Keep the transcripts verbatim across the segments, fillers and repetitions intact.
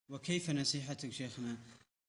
وكيف نصيحتك شيخنا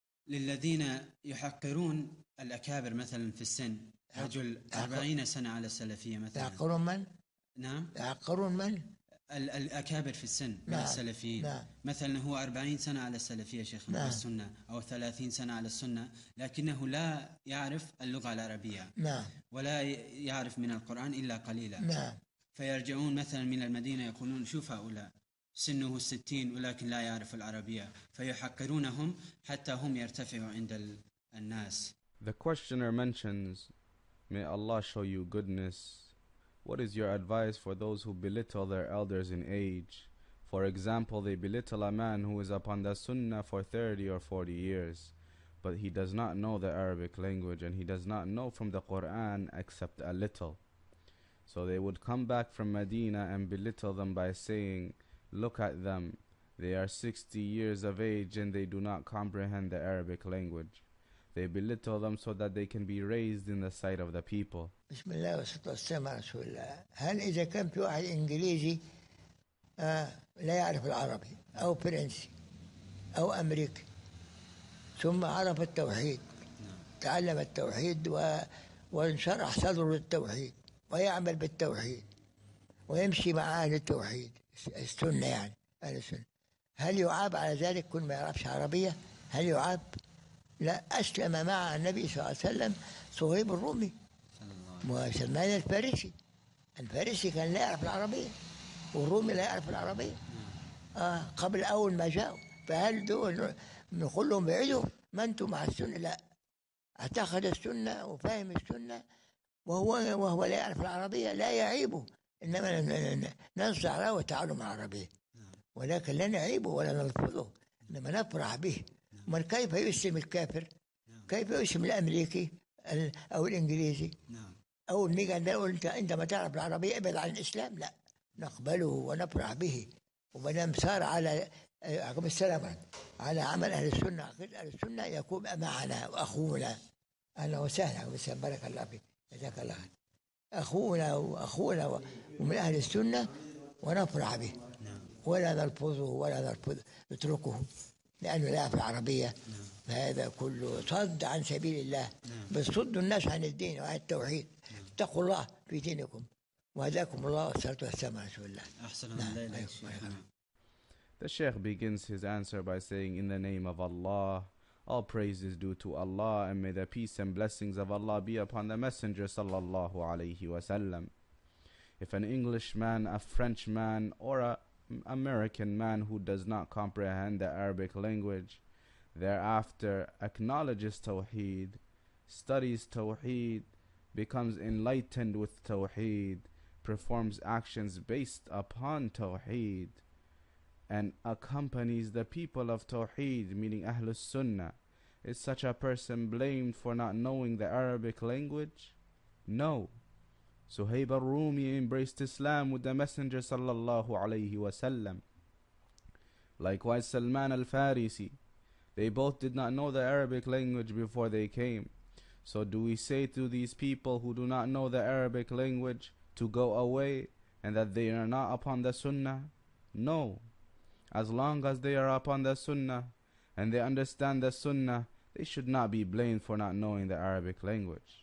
للذين يحقرون الأكابر مثلا في السن؟ رجل أربعين سنة على السلفية مثلا. يحقرون من؟ نعم، يحقرون من؟ الأكابر في السن من نعم. السلفيين. نعم. مثلا هو أربعين سنة على السلفية شيخنا، نعم. والسنة، أو ثلاثين سنة على السنة، لكنه لا يعرف اللغة العربية. نعم. ولا يعرف من القرآن إلا قليلا. نعم. فيرجعون مثلا من المدينة يقولون شوف هؤلاء سنه الستين ولكن لا يعرف العربية، فيحقرونهم حتى هم يرتفعوا عند الناس. The questioner mentions, may Allah show you goodness. What is your advice for those who belittle their elders in age? For example, they belittle a man who is upon the Sunnah for thirty or forty years, but he does not know the Arabic language and he does not know from the Quran except a little. So they would come back from Medina and belittle them by saying, look at them, they are sixty years of age and they do not comprehend the Arabic language. They belittle them so that they can be raised in the sight of the people. بسم الله والصلاة والسلام على رسول الله. هل إذا كان في واحد إنجليزي آه لا يعرف العربي أو فرنسي أو أمريكي ثم عرف التوحيد، تعلم التوحيد و... وانشرح صدره للتوحيد ويعمل بالتوحيد ويمشي مع أهل التوحيد السنة، يعني أهل السنة، هل يعاب على ذلك كل ما يعرفش عربية؟ هل يعاب؟ لا. أسلم مع النبي صلى الله عليه وسلم صهيب الرومي وسلمان الفارسي. الفارسي كان لا يعرف العربية والرومي لا يعرف العربية آه قبل أول ما جاءوا. فهل دول نقول لهم بعيدوا ما أنتم مع السنة؟ لا، اعتقد السنة وفاهم السنة وهو وهو لا يعرف العربية لا يعيبه، إنما ننصح له وتعلم العربية، ولكن لا نعيبه ولا نرفضه، إنما نفرح به. من كيف يسلم الكافر؟ كيف يسلم الأمريكي أو الإنجليزي أو النيجا نقول أنت عندما تعرف العربية ابعد عن الإسلام؟ لا، نقبله ونفرح به وبنام سار على عقب السلامة على عمل أهل السنة. أهل السنة يكون معنا وأخونا. أهلا وسهلا، بارك الله فيك، جزاك الله خير. أخونا وأخونا ومن أهل السنة ونفرح به ولا نرفضه ولا نرفض نتركه لأنه لا يعرف العربية. فهذا كله صد عن سبيل الله، بس صدوا الناس عن الدين وعن التوحيد. اتقوا الله في دينكم وهداكم الله والصلاة والسلام على رسول الله. أحسن الله إليك. The Shaykh begins his answer by saying, in the name of Allah, all praise is due to Allah, and may the peace and blessings of Allah be upon the Messenger sallallahu alayhi wasallam. If an Englishman, a Frenchman, or an American man who does not comprehend the Arabic language thereafter acknowledges Tawheed, studies Tawheed, becomes enlightened with Tawheed, performs actions based upon Tawheed, and accompanies the people of Tawheed, meaning Ahlus Sunnah, is such a person blamed for not knowing the Arabic language? No. Suhaib al-Rumi embraced Islam with the Messenger sallallahu alayhi wasallam. Likewise Salman al-Farisi. They both did not know the Arabic language before they came. So do we say to these people who do not know the Arabic language to go away and that they are not upon the Sunnah? No. As long as they are upon the Sunnah and they understand the Sunnah, they should not be blamed for not knowing the Arabic language.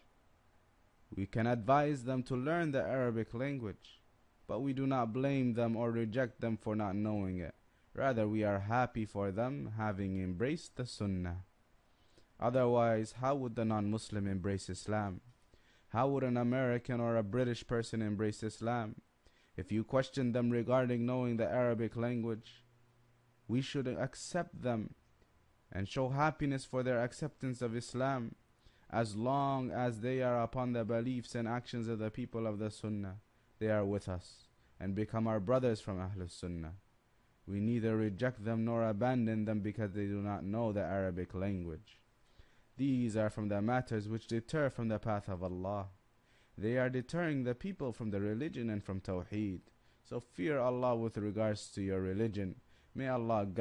We can advise them to learn the Arabic language, but we do not blame them or reject them for not knowing it. Rather, we are happy for them having embraced the Sunnah. Otherwise, how would the non-Muslim embrace Islam? How would an American or a British person embrace Islam? If you question them regarding knowing the Arabic language, we should accept them and show happiness for their acceptance of Islam, as long as they are upon the beliefs and actions of the people of the Sunnah. They are with us and become our brothers from Ahlus Sunnah. We neither reject them nor abandon them because they do not know the Arabic language. These are from the matters which deter from the path of Allah. They are deterring the people from the religion and from Tawheed. So fear Allah with regards to your religion. May Allah guide